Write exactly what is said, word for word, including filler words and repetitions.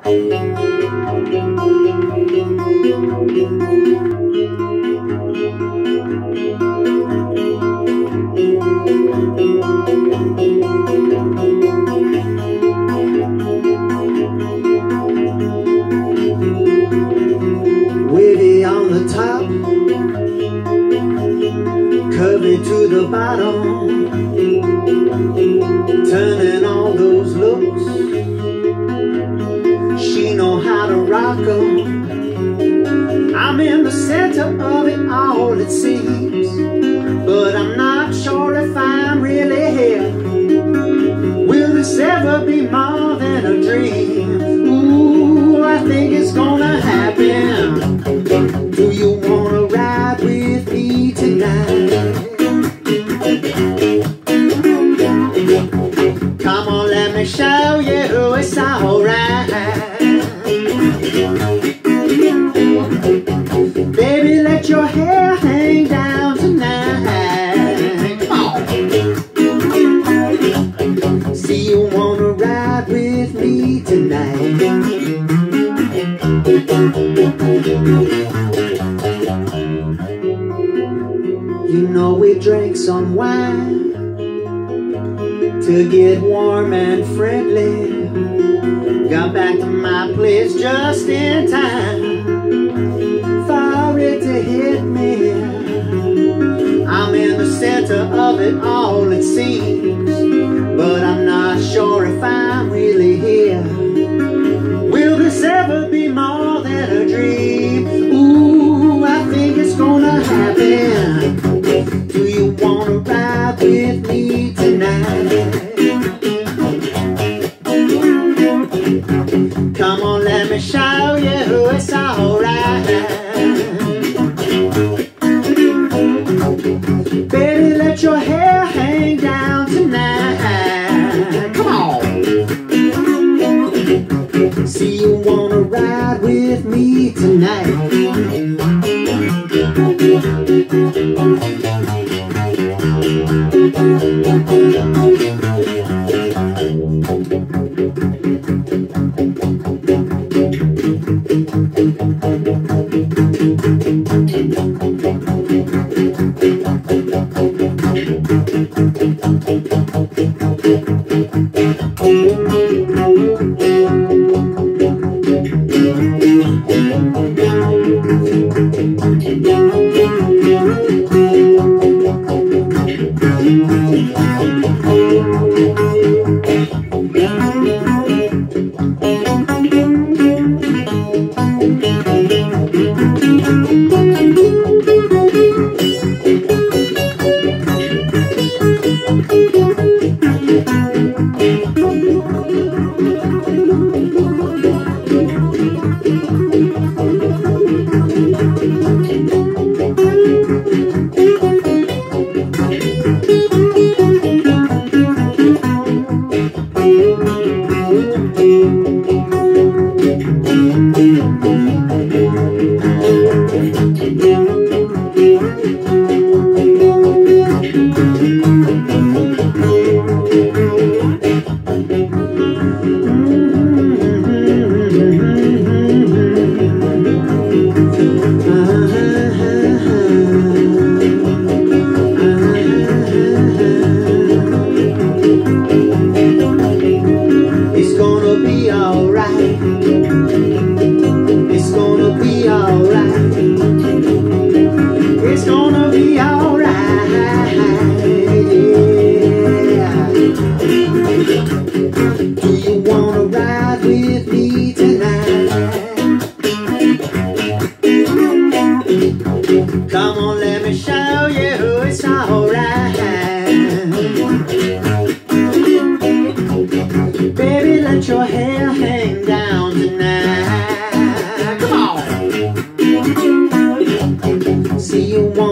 Wavy on the top, curvy to the bottom, turning all those looks. She know how to rock 'em. I'm in the center of it all, it seems, but I'm not sure if I'm really here. Will this ever be more than a dream? Ooh, I think it's gonna happen. Do you wanna ride with me tonight? Come on, let me show you it's alright. Baby, let your hair hang down tonight. Come on. See, you wanna ride with me tonight. You know we drank some wine to get warm and friendly. Got back to my place just in time for it to hit me. I'm in the center of it all, it seems, but I'm not sure if I'm really here. Will this ever be more than a dream? Ooh, I think it's gonna happen. Do you wanna ride with me tonight? Come on, let me show you it's alright. Baby, let your hair hang down tonight. Come on. See, you wanna ride with me tonight. It's gonna be alright. It's gonna be alright. It's gonna be alright. Yeah. Do you wanna ride with me tonight? Come on, let me show you it's alright. Baby, let your hair hang down tonight. Come on. See, you want